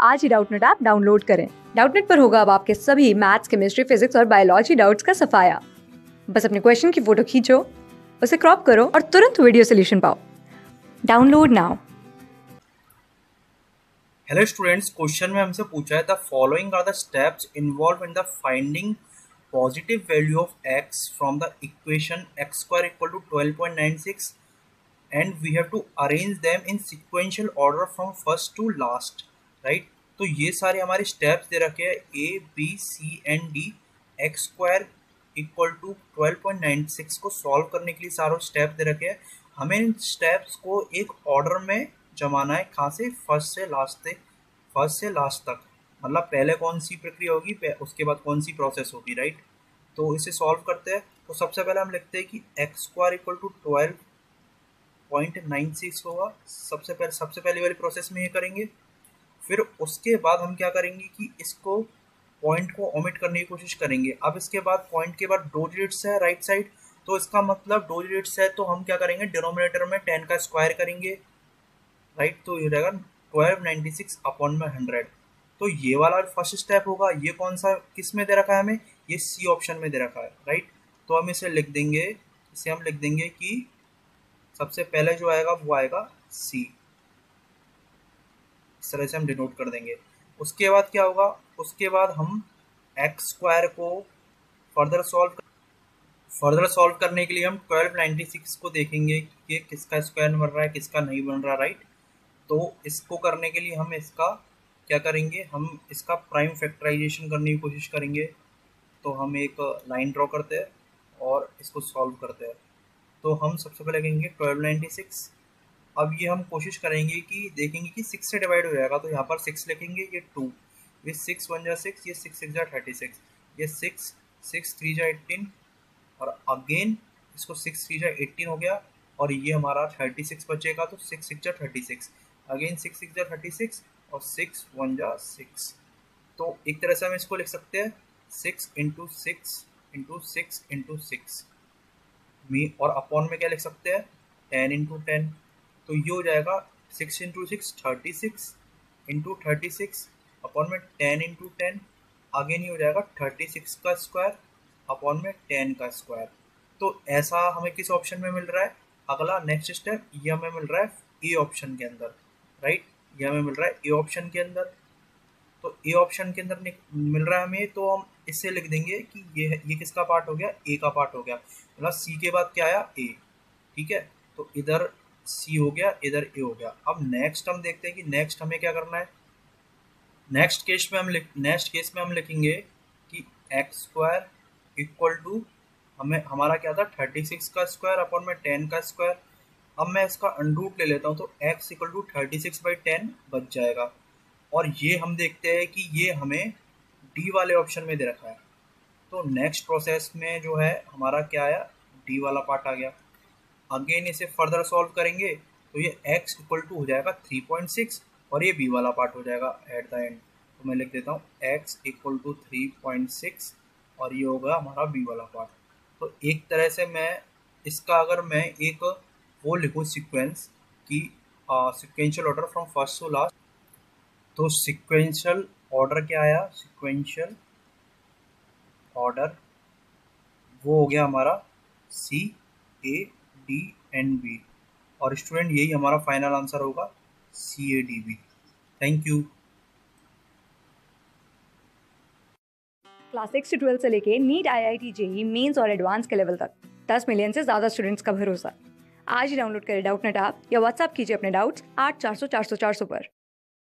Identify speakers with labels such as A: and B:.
A: आज ही Doubtnut app download करें। डाउटनेट पर होगा अब आपके सभी मैथ्स, केमिस्ट्री, फिजिक्स और बायोलॉजी डाउट्स का सफाया। बस अपने क्वेश्चन की फोटो खींचो, उसे क्रॉप करो और तुरंत वीडियो सोल्यूशन पाओ। Download now.
B: Hello students, question में हमसे पूछा है the following are the steps involve in the finding positive value of x from the equation x square equal to 12.96 and we have to arrange them in sequential order from first to last, right. तो ये सारे हमारे steps दे रखे हैं a b c and d x square equal to 12.96 को solve करने के लिए सारे स्टेप दे रखे हैं। हमें इन स्टेप्स को एक ऑर्डर में जमाना है, कहाँ से, फर्स्ट से लास्ट तक। मतलब पहले कौन सी प्रक्रिया होगी, उसके बाद कौन सी प्रोसेस होगी, राइट। तो इसे सॉल्व करते हैं। तो सबसे पहले हम लिखते हैं कि एक्स स्क्वायर इक्वल टू 12.96 होगा। सबसे पहले वाली प्रोसेस में ये करेंगे। फिर उसके बाद हम क्या करेंगे कि इसको पॉइंट को ओमिट करने की कोशिश करेंगे। अब इसके बाद पॉइंट के बाद दो डिजिट्स है राइट साइड, तो इसका मतलब दो डिजिट्स है, तो हम क्या करेंगे, डिनोमिनेटर में 10 का स्क्वायर करेंगे, राइट। तो ये रहेगा 1296 अपॉन में 100। तो ये वाला फर्स्ट स्टेप होगा। ये कौन सा, किस में दे रखा है हमें, ये सी ऑप्शन में दे रखा है, राइट। तो हम इसे लिख देंगे, कि सबसे पहले जो आएगा वो आएगा सी। इस तरह से हम डिनोट कर देंगे। उसके बाद क्या होगा, उसके बाद हम एक्स स्क्वायर को फर्दर सॉल्व करने के लिए हम 1296 को देखेंगे कि किसका स्क्वायर बन रहा है, किसका नहीं बन रहा, राइट। तो इसको करने के लिए हम इसका क्या करेंगे, हम इसका प्राइम फैक्टराइजेशन करने की कोशिश करेंगे। तो हम एक लाइन ड्रॉ करते हैं और इसको सॉल्व करते हैं। तो हम सबसे पहले कहेंगे 1296। अब ये हम कोशिश करेंगे कि देखेंगे कि 6 से डिवाइड हो जाएगा, तो यहाँ पर 6 लिखेंगे, ये 2, ये 6 1 जा 6, ये 6 6 जा 36, ये 6 6 3 जा 18 और अगेन इसको 6 3 जा 18 हो गया और ये हमारा 36 बचेगा। तो 6 6 जा 36, अगेन 6 6 जा 36 और 6 1 जा 6। तो एक तरह से हम इसको लिख सकते हैं 6 इंटू 6 इंटू 6 इंटू 6 में, और अपॉन में क्या लिख सकते हैं 10 इंटू 10। तो ये हो जाएगा 6 इंटू 6 36 इंटू 36 अपॉन में 10 इंटू 10, आगे नहीं हो जाएगा 36 का स्क्वायर अपॉन में 10 का स्क्वायर। तो ऐसा हमें किस ऑप्शन में मिल रहा है, अगला नेक्स्ट स्टेप ये हमें मिल रहा है ए ऑप्शन के अंदर, राइट। ये हमें मिल रहा है ए ऑप्शन के अंदर। तो ए ऑप्शन के अंदर मिल रहा है हमें, तो हम इससे लिख देंगे कि ये किसका पार्ट हो गया, ए का पार्ट हो गया। मतलब सी के बाद क्या आया, ए, ठीक है। तो इधर सी हो गया, इधर ए हो गया। अब नेक्स्ट हम देखते हैं कि नेक्स्ट हमें क्या करना है। नेक्स्ट केस में हम लिखेंगे कि एक्स स्क्वायर इक्वल टू हमारा क्या था 36 का स्क्वायर अपॉन में 10 का स्क्वायर। अब मैं इसका अंडरूट ले लेता हूँ, तो x इक्वल टू 36/10 बच जाएगा। और ये हम देखते हैं कि ये हमें डी वाले ऑप्शन में दे रखा है। तो नेक्स्ट प्रोसेस में जो है हमारा क्या आया, डी वाला पार्ट आ गया। अगेन इसे फर्दर सॉल्व करेंगे तो ये x इक्वल टू हो जाएगा 3.6 और ये b वाला पार्ट हो जाएगा एट द एंड। तो मैं लिख देता हूँ x इक्वल टू 3.6 और ये होगा हमारा b वाला पार्ट। तो एक तरह से मैं इसका अगर मैं एक वो लिखूँ सीक्वेंस की sequential order from first to last, तो सिक्वेंशियल ऑर्डर क्या आया, सिक्वेंशियल ऑर्डर वो हो गया हमारा C A D and B. और स्टूडेंट यही हमारा फाइनल आंसर होगा CADB। Thank you.
A: क्लास 6 से 12 से लेके नीट, IIT, JEE मेंस और एडवांस के लेवल तक 10 मिलियन से ज्यादा स्टूडेंट्स का भरोसा। आज ही डाउनलोड करें डाउटनेट ऐप या व्हाट्सएप कीजिए अपने डाउट्स 8400 400 400 पर।